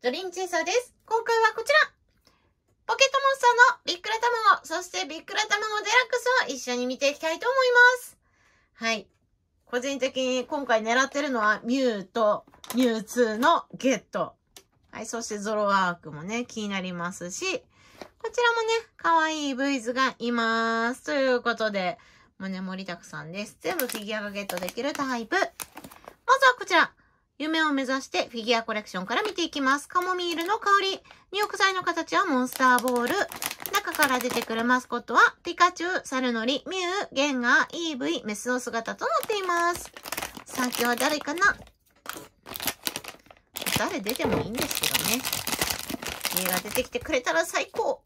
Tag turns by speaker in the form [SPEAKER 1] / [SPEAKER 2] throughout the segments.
[SPEAKER 1] ドリームチェイサーです。今回はこちらポケットモンスターのビックラ卵、そしてビックラ卵デラックスを一緒に見ていきたいと思います。はい。個人的に今回狙ってるのはミュウとミュウ2のゲット。はい。そしてゾロワークもね、気になりますし、こちらもね、可愛いブイズがいます。ということで、もうね、盛りだくさんです。全部フィギュアがゲットできるタイプ。まずはこちら。夢を目指してフィギュアコレクションから見ていきます。カモミールの香り。入浴剤の形はモンスターボール。中から出てくるマスコットはピカチュウ、サルノリ、ミュウ、ゲンガー、EV、メスの姿となっています。さあ今日は誰かな？誰出てもいいんですけどね。家が出てきてくれたら最高。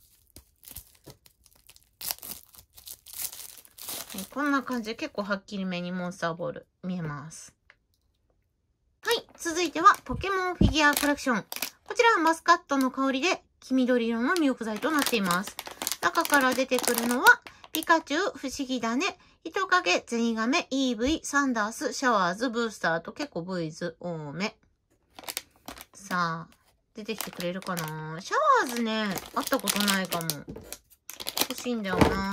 [SPEAKER 1] はい、こんな感じで結構はっきりめにモンスターボール見えます。はい。続いては、ポケモンフィギュアコレクション。こちらはマスカットの香りで、黄緑色の入浴剤となっています。中から出てくるのは、ピカチュウ、不思議だね、人影、ゼニガメ、EV、サンダース、シャワーズ、ブースターと結構 V ズ多め。さあ、出てきてくれるかな？シャワーズね、会ったことないかも。欲しいんだよな。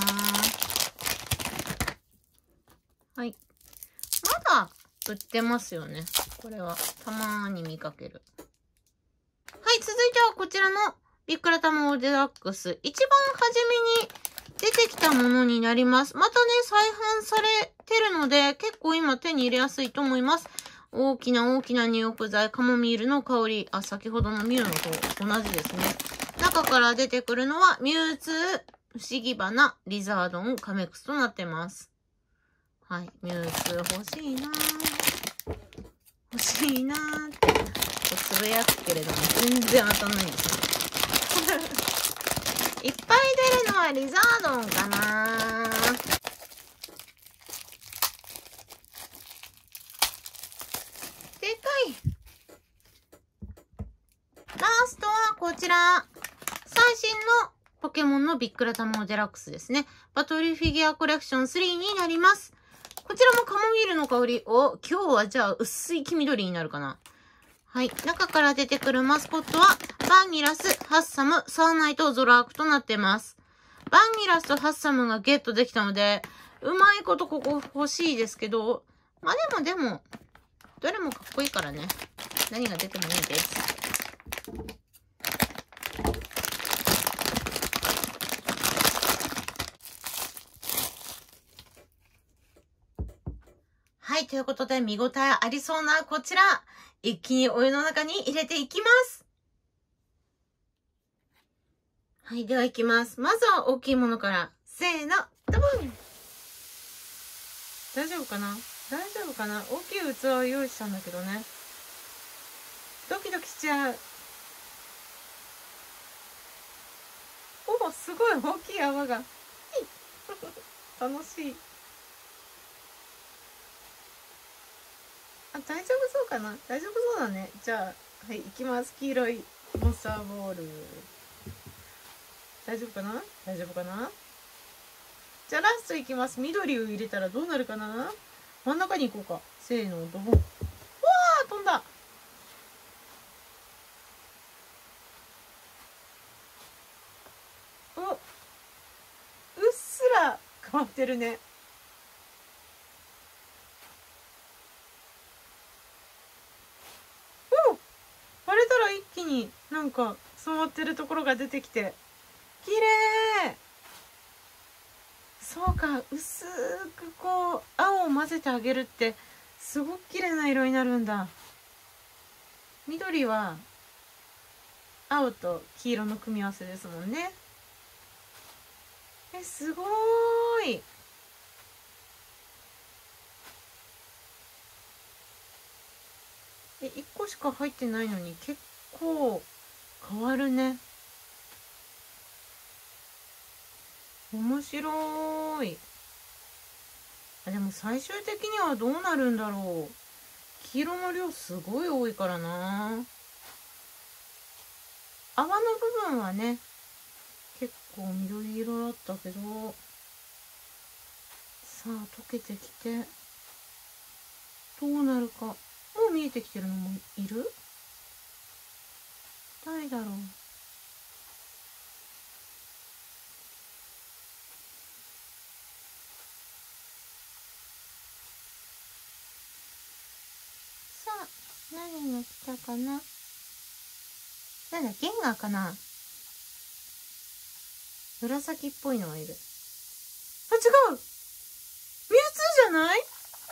[SPEAKER 1] はい。まだ売ってますよね。これはたまーに見かける。はい、続いてはこちらのビックラ卵デラックス。一番初めに出てきたものになります。またね、再販されてるので、結構今手に入れやすいと思います。大きな入浴剤、カモミールの香り。あ、先ほどのミュウのと同じですね。中から出てくるのは、ミュウツー、不思議花、リザードン、カメクスとなってます。はい、ミュウツー欲しいなぁ。欲しいなーってつぶやくけれども全然当たんないんですよ。いっぱい出るのはリザードンかなー。でかい。ラストはこちら。最新のポケモンのビックラ卵デラックスですね。バトルフィギュアコレクション3になります。こちらもカモミールの香りを、今日はじゃあ薄い黄緑になるかな。はい。中から出てくるマスコットは、バンギラス、ハッサム、サーナイト、ゾロアークとなっています。バンギラスとハッサムがゲットできたので、うまいことここ欲しいですけど、まあでも、どれもかっこいいからね。何が出てもいいです。はい。ということで、見応えありそうなこちら、一気にお湯の中に入れていきます。はい。では行きます。まずは大きいものから。せーの、ドボン！大丈夫かな？大丈夫かな？大きい器を用意したんだけどね。ドキドキしちゃう。お、すごい大きい泡が。楽しい。あ、大丈夫そうかな？大丈夫そうだね。じゃあ、はい、いきます。黄色いモンスターボール。大丈夫かな？大丈夫かな？じゃあラストいきます。緑を入れたらどうなるかな？真ん中に行こうか。せーの、ドボン。うわー、飛んだ。お、うっすら変わってるね。お、割れたら一気になんか染まってるところが出てきて。綺麗。そうか、薄くこう、青を混ぜてあげるって、すごく綺麗な色になるんだ。緑は、青と黄色の組み合わせですもんね。すごーい。1個しか入ってないのに結構変わるね。面白い。でも最終的にはどうなるんだろう。黄色の量すごい多いからな。泡の部分はね、結構緑色だったけど、さあ溶けてきて、どうなるか。もう見えてきてるのもいる？ 誰だろう。さあ、何が来たかな。なんだ、ゲンガーかな。紫っぽいのがいる。あ、違う、ミュウツーじゃない。やった、ミュウツーゲッ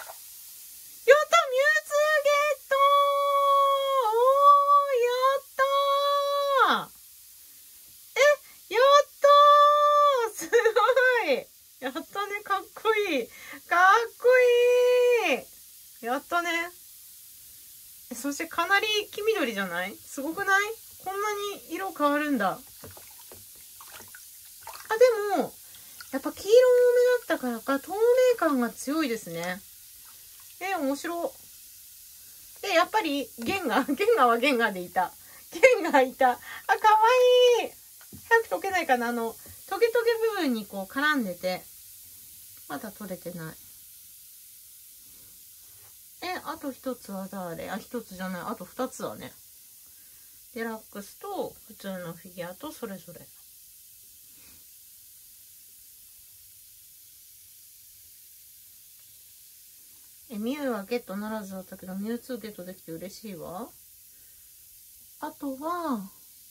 [SPEAKER 1] トー。おー、やったー。やったー。すごい。やったね、かっこいい。かっこいい。やったね。そしてかなり黄緑じゃない？すごくない？こんなに色変わるんだ。あ、でも、やっぱ黄色多めだったからか、透明感が強いですね。面白。やっぱり、ゲンガーはゲンガーでいた。ゲンガーいた。あ、かわいい。早く溶けないかな。トゲトゲ部分にこう絡んでて、まだ取れてない。あと一つは誰？あ、一つじゃない。あと二つはね。デラックスと普通のフィギュアとそれぞれ。ミュウはゲットならずだったけど、ミュウツーゲットできて嬉しいわ。あとは、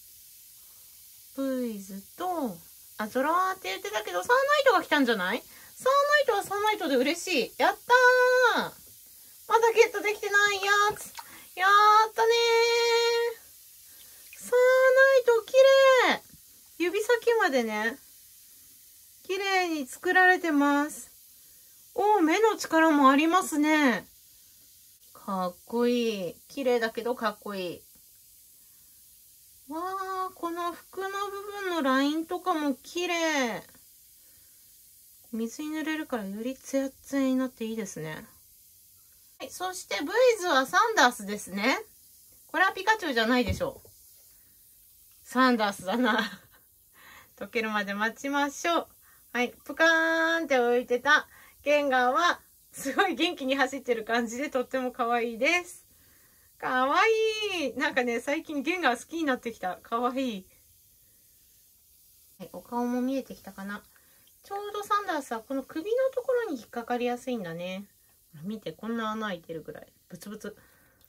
[SPEAKER 1] ブイズと、あ、ゾロワーって言ってたけど、サーナイトが来たんじゃない？サーナイトはサーナイトで嬉しい。やったー。まだゲットできてないやつ。やったねー。サーナイト綺麗。指先までね、綺麗に作られてます。おー、目の力もありますね。かっこいい。綺麗だけどかっこいい。わー、この服の部分のラインとかも綺麗。水に濡れるからよりツヤツヤになっていいですね。はい、そしてブイズはサンダースですね。これはピカチュウじゃないでしょう。サンダースだな。溶けるまで待ちましょう。はい、プカーンって置いてたゲンガーはすごい元気に走ってる感じでとっても可愛いです。かわいい。なんかね、最近ゲンガー好きになってきた。かわいい。はい、お顔も見えてきたかな。ちょうどサンダースはこの首のところに引っかかりやすいんだね。見て、こんな穴開いてるぐらい。ブツブツ。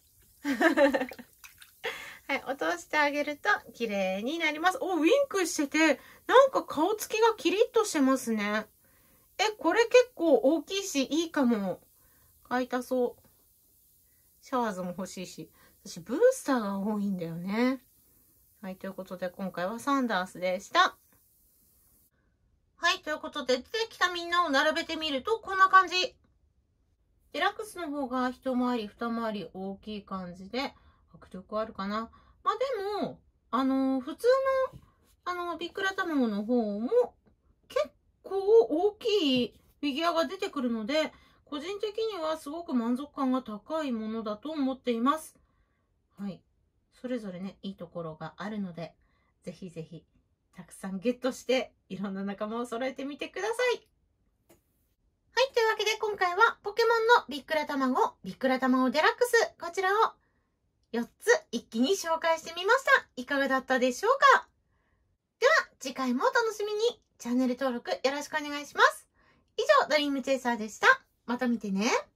[SPEAKER 1] はい、落としてあげると綺麗になります。お、ウィンクしてて、なんか顔つきがキリッとしてますね。これ結構大きいし、いいかも。買いたそう。シャワーズも欲しいし。私、ブースターが多いんだよね。はい、ということで今回はサンダースでした。はい、ということで出てきたみんなを並べてみるとこんな感じ。デラックスの方が一回り二回り大きい感じで迫力あるかな。まあでも、普通の、ビックラ卵の方も結構大きいフィギュアが出てくるので、個人的にはすごく満足感が高いものだと思っています。はい。それぞれね、いいところがあるので、ぜひぜひ、たくさんゲットして、いろんな仲間を揃えてみてください。はい、というわけで今回はポケモンのビックラ卵デラックス、こちらを4つ一気に紹介してみました。いかがだったでしょうか？では、次回もお楽しみに。チャンネル登録よろしくお願いします。以上、ドリームチェイサーでした。また見てね。